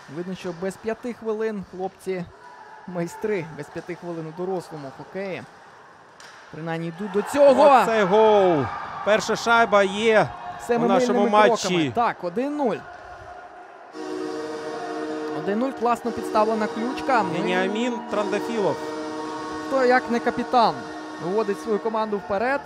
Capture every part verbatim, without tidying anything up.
Видно, що без п'яти хвилин хлопці майстри, без п'яти хвилин у дорослому хокеї. Принаймні йдуть до цього. Оцей гол. Перша шайба є Все у нашому матчі. кроками. Так, один нуль. один нуль, класно підставлена ключка. Веніамін Трандафілов. Хто як не капітан виводить свою команду вперед.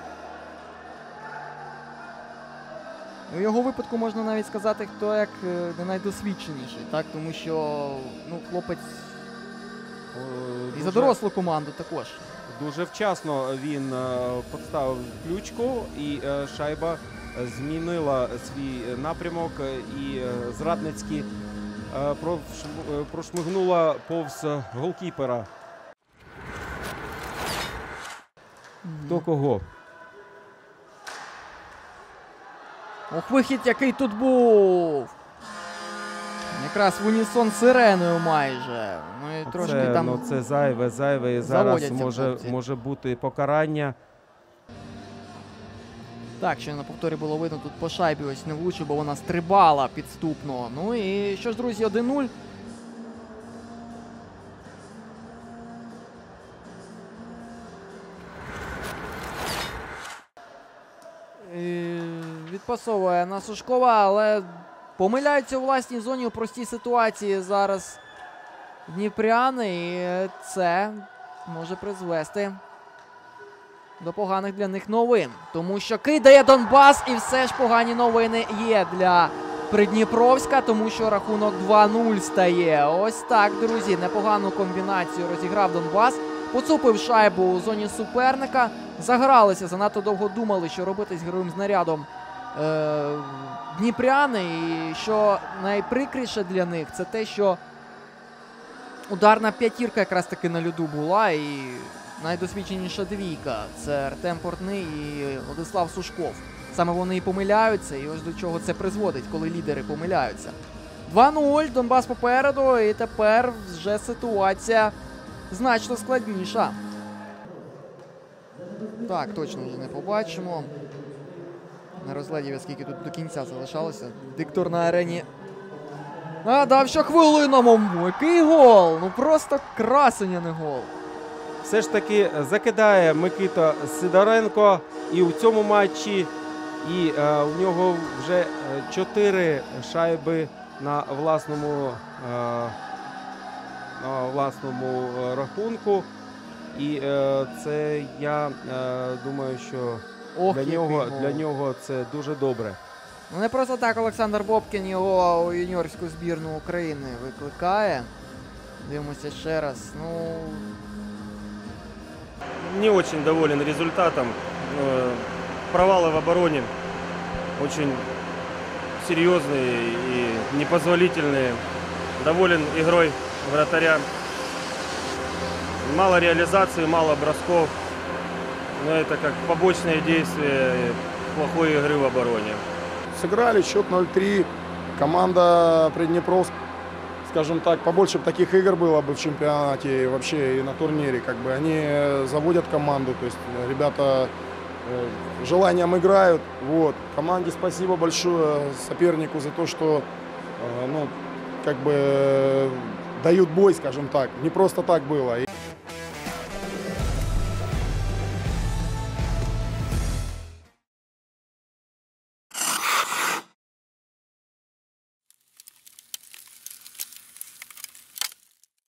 У його випадку можна навіть сказати, хто як не найдосвідченіший, так? Тому що ну, хлопець і за дорослу команду також. Дуже вчасно він поставив ключку, і шайба змінила свій напрямок, і зрадницьки прошмигнула повз голкіпера. До кого? Ох, вихід який тут був! Якраз в унісон з сиреною майже. Ну і трошки це, там ну, це зайве, зайве. І зараз може, хлопці. може бути покарання. Так, що на повторі було видно, тут по шайбі ось не влучив, бо вона стрибала підступно. Ну і що ж, друзі, один нуль. І відпасовує на Сушкова, але помиляються у власній зоні у простій ситуації зараз дніпряни. І це може призвести до поганих для них новин. Тому що кидає Донбас, і все ж погані новини є для Придніпровська, тому що рахунок два нуль стає. Ось так, друзі, непогану комбінацію розіграв Донбас. Поцупив шайбу у зоні суперника. Загралися, занадто довго думали, що робити з героєм знарядом е дніпряни. І що найприкріше для них, це те, що ударна п'ятірка якраз таки на льоду була. І найдосвідченіша двійка – це Артем Портний і Владислав Сушков. Саме вони і помиляються, і ось до чого це призводить, коли лідери помиляються. два нуль, Донбас попереду, і тепер вже ситуація значно складніша. Так, точно вже не побачимо. Не розглядів, скільки тут до кінця залишалося. Диктор на арені. А, дав ще хвилину. Який гол! Ну просто красень, а не гол. Все ж таки закидає Микита Сидоренко і у цьому матчі. І е, у нього вже чотири шайби на власному, е, на власному рахунку. І е, це, я е, думаю, що Ох, для нього, гол. для нього це дуже добре. Ну не просто так Олександр Бобкін його у юніорську збірну України викликає. Дивимося ще раз. Ну... Не очень доволен результатом. Провалы в обороне очень серьезные и непозволительные. Доволен игрой вратаря. Мало реализации, мало бросков. Но это как побочное действие плохой игры в обороне. Сыграли счет ноль три. Команда Приднепровск, скажем так, побольше бы таких игр было бы в чемпионате и вообще и на турнире. Как бы они заводят команду, то есть ребята желанием играют. Вот. Команде спасибо большое, сопернику за то, что ну, как бы дают бой, скажем так. Не просто так было.